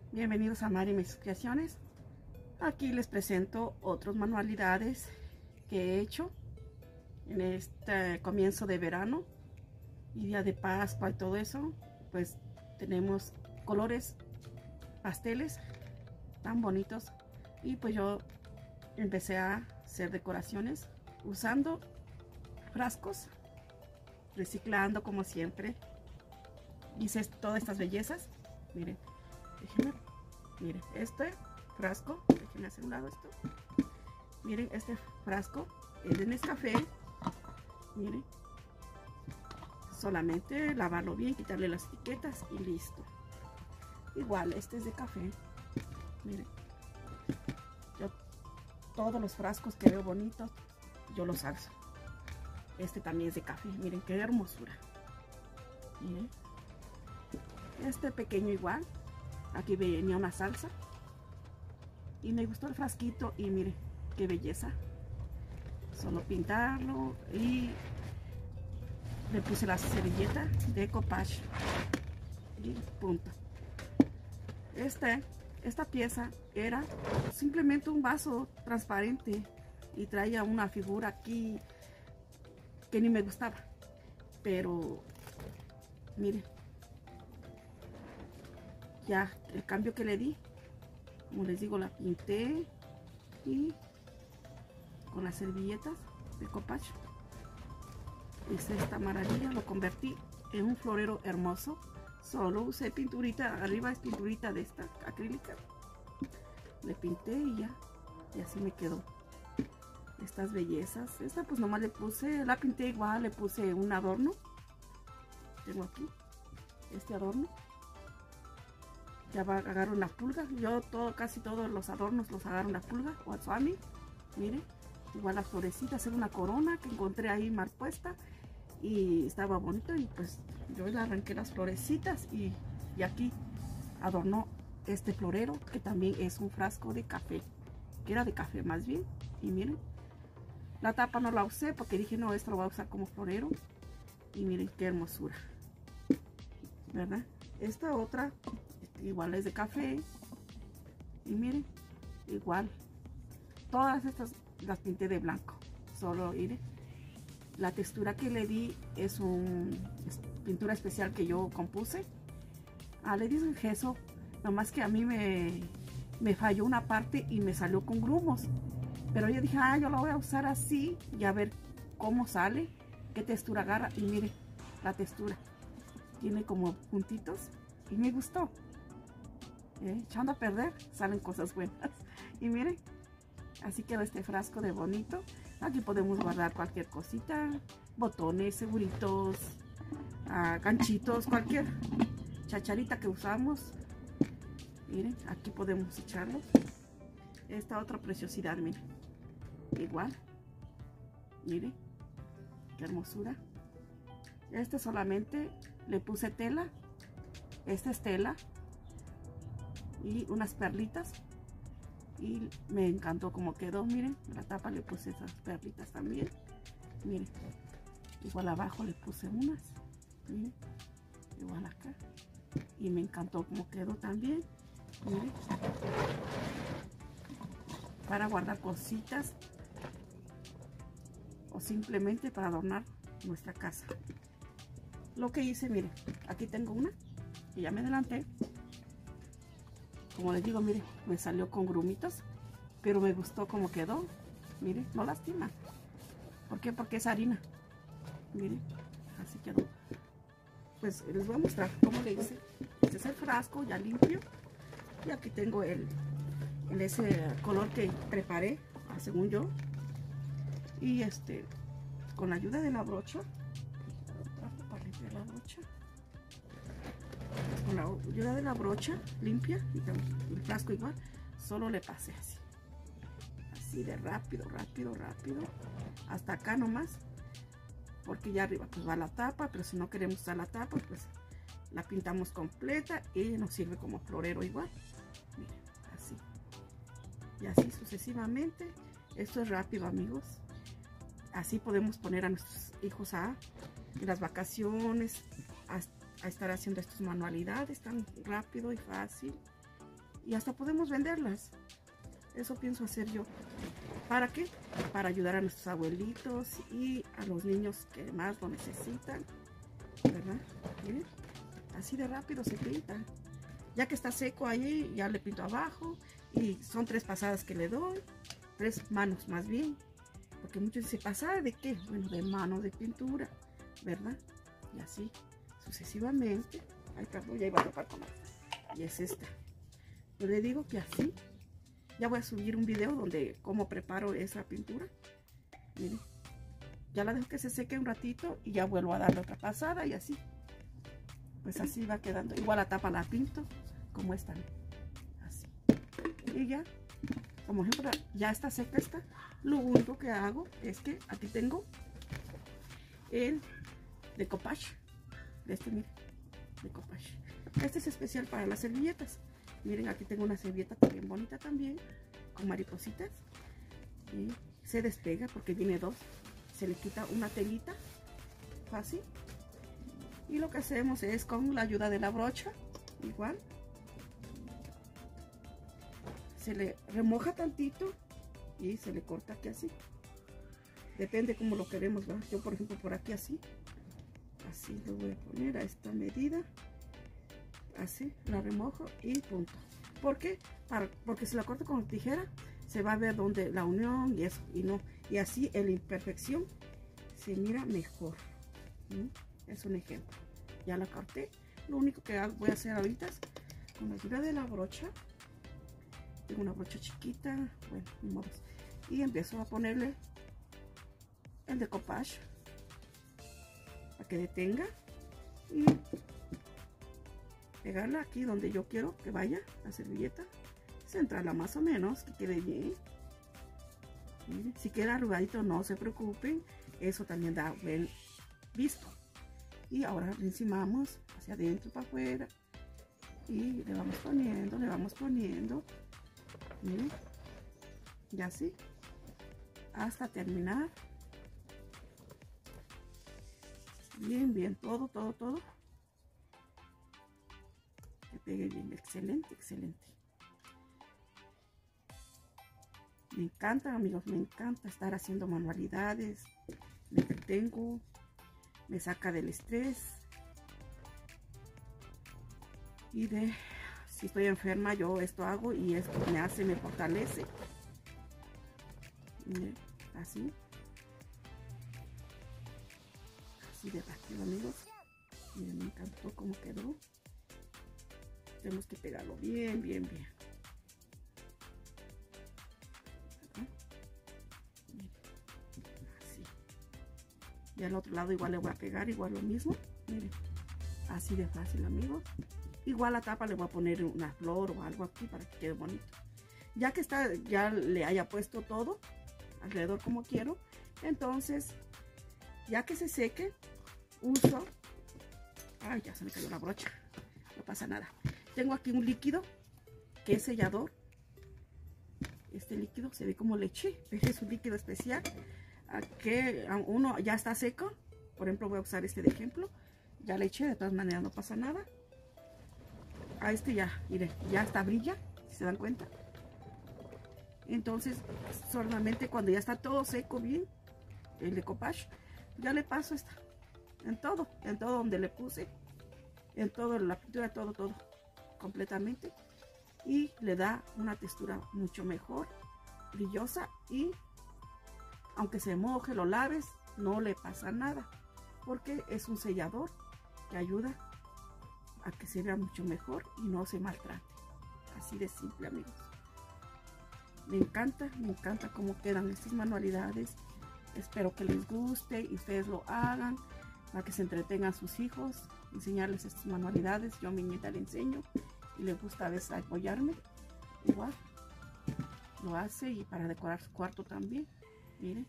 Bienvenidos a Mari Mis Creaciones. Aquí les presento otras manualidades que he hecho en este comienzo de verano y día de Pascua y todo eso. Pues tenemos colores pasteles tan bonitos y pues yo empecé a hacer decoraciones usando frascos, reciclando como siempre. Hice todas estas bellezas. Miren, miren este frasco, déjenme hacer un lado esto. Miren, este frasco es de Nescafé. Miren, solamente lavarlo bien, quitarle las etiquetas y listo. Igual este es de café. Miren, yo todos los frascos que veo bonitos yo los alzo. Este también es de café. Miren qué hermosura. Miren, este pequeño igual. Aquí venía una salsa y me gustó el frasquito y miren qué belleza. Solo pintarlo y le puse la servilleta de Eco-Patch y punto. Esta pieza era simplemente un vaso transparente y traía una figura aquí que ni me gustaba, pero miren ya el cambio que le di. Como les digo, la pinté y con las servilletas de Eco-Patch hice esta maravilla. Lo convertí en un florero hermoso. Solo usé pinturita, arriba es pinturita de esta acrílica, le pinté y ya, y así me quedó estas bellezas. Esta pues nomás le puse, la pinté igual, le puse un adorno. Tengo aquí este adorno. Ya va a agarrar una pulga. Yo casi todos los adornos los agarro una pulga o al suami. Miren, igual las florecitas, era una corona que encontré ahí mal puesta y estaba bonito, y pues yo le arranqué las florecitas y aquí adornó este florero, que también es un frasco de café, que era de café más bien. Y miren, la tapa no la usé porque dije no, esto lo voy a usar como florero. Y miren qué hermosura, ¿verdad? Esta otra igual es de café y miren, igual todas estas las pinté de blanco. Solo miren, la textura que le di es pintura especial que yo compuse. Le di un gesso, nomás que a mí me falló una parte y me salió con grumos, pero yo dije yo la voy a usar así y a ver cómo sale, qué textura agarra. Y miren, la textura tiene como puntitos y me gustó. Echando a perder salen cosas buenas. Y miren, así quedó este frasco de bonito. Aquí podemos guardar cualquier cosita, botones, seguritos, ganchitos, cualquier chacharita que usamos. Miren, aquí podemos echarlos. Esta otra preciosidad, miren, igual, miren qué hermosura. Este solamente le puse tela. Esta es tela y unas perlitas y me encantó como quedó. Miren, la tapa le puse esas perlitas también. Miren, igual abajo le puse unas. Miren, igual acá, y me encantó como quedó también. Miren, para guardar cositas o simplemente para adornar nuestra casa. Lo que hice, miren, aquí tengo una y ya me adelanté. Como les digo, miren, me salió con grumitos, pero me gustó como quedó. Miren, no lastima. ¿Por qué? Porque es harina. Miren, así quedó. Pues les voy a mostrar cómo le hice. Este es el frasco ya limpio. Y aquí tengo ese color que preparé, según yo. Y con la ayuda de la brocha, para limpiar la brocha. Con la ayuda de la brocha limpia y el frasco igual, solo le pasé así de rápido hasta acá nomás, porque ya arriba pues va la tapa, pero si no queremos usar la tapa pues la pintamos completa y nos sirve como florero igual. Miren, así y así sucesivamente. Esto es rápido, amigos. Así podemos poner a nuestros hijos en las vacaciones a estar haciendo estas manualidades tan rápido y fácil. y hasta podemos venderlas. Eso pienso hacer yo. ¿Para qué? Para ayudar a nuestros abuelitos y a los niños que más lo necesitan, ¿verdad? Miren, así de rápido se pinta. Ya que está seco ahí, ya le pinto abajo y son 3 pasadas que le doy, 3 manos más bien, porque muchos dicen, ¿pasada de qué? Bueno, de mano de pintura, ¿verdad? Y así sucesivamente. Ay, perdón, ya iba a tapar con esta. Y es esta. Yo le digo que así. Ya voy a subir un video donde cómo preparo esa pintura. Miren, ya la dejo que se seque un ratito y ya vuelvo a darle otra pasada y así. Pues así va quedando. Igual la tapa la pinto como esta. Así. Y ya, como ejemplo, ya está seca esta. Lo único que hago es que aquí tengo el decoupage. Miren, decoupage. Este es especial para las servilletas. Miren, aquí tengo una servilleta bien bonita también, con maripositas. Y se despega porque viene 2. Se le quita una telita, fácil. Y lo que hacemos es con la ayuda de la brocha, igual. Se le remoja tantito y se le corta aquí así. Depende cómo lo queremos, ¿verdad? Yo, por ejemplo, por aquí así. Así lo voy a poner a esta medida. Así, la remojo y punto. ¿Por qué? Porque si la corto con tijera, se va a ver donde la unión y eso, y no. Y así en la imperfección se mira mejor. Es un ejemplo. Ya la corté. Lo único que voy a hacer ahorita es con la ayuda de la brocha. Tengo una brocha chiquita. Bueno, ni modo. Y empiezo a ponerle el decoupage para que detenga. Y pegarla aquí donde yo quiero que vaya la servilleta, centrarla más o menos, que quede bien. Miren, si queda arrugadito no se preocupen, eso también da buen visto. Y ahora le encimamos hacia adentro para afuera y le vamos poniendo, miren, y así hasta terminar. Bien, todo. Que pegue bien, excelente. Me encanta, amigos, me encanta estar haciendo manualidades. Me entretengo, me saca del estrés. Y si estoy enferma, yo esto hago y esto me fortalece. Miren, así de rápido, amigos. Miren, me encantó cómo quedó. Tenemos que pegarlo bien. Así. Y al otro lado igual le voy a pegar, igual lo mismo. Miren, así de fácil, amigos. Igual la tapa le voy a poner una flor o algo aquí para que quede bonito. Ya que ya le haya puesto todo alrededor como quiero, entonces ya que se seque, uso, ay, ya se me cayó la brocha, no pasa nada. Tengo aquí un líquido que es sellador. Este líquido se ve como leche, es un líquido especial que uno ya está seco. Por ejemplo, voy a usar este de ejemplo. Ya le eché, de todas maneras no pasa nada. A este ya, miren, ya está brilla, si se dan cuenta. Entonces, solamente cuando ya está todo seco bien, el decoupage, ya le paso esta, en todo donde le puse, en todo, la pintura, todo, completamente. Y le da una textura mucho mejor, brillosa, y aunque se moje, lo laves, no le pasa nada, porque es un sellador que ayuda a que se vea mucho mejor y no se maltrate. Así de simple, amigos. Me encanta cómo quedan estas manualidades. Espero que les guste y ustedes lo hagan para que se entretengan sus hijos, enseñarles estas manualidades. Yo a mi nieta le enseño y le gusta a veces apoyarme. Igual lo hace, y para decorar su cuarto también. Miren,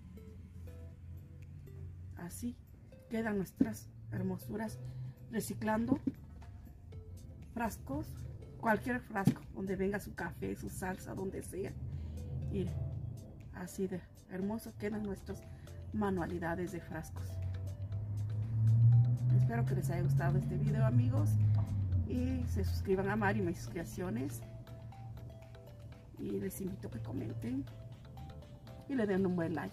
así quedan nuestras hermosuras, reciclando frascos, cualquier frasco donde venga su café, su salsa, donde sea. Miren, así de hermoso quedan nuestras manualidades de frascos. Espero que les haya gustado este video, amigos, y se suscriban a Mari Mis Creaciones. y les invito a que comenten y le den un buen like.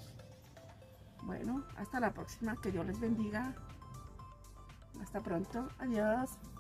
Bueno, hasta la próxima, que Dios les bendiga. Hasta pronto, adiós.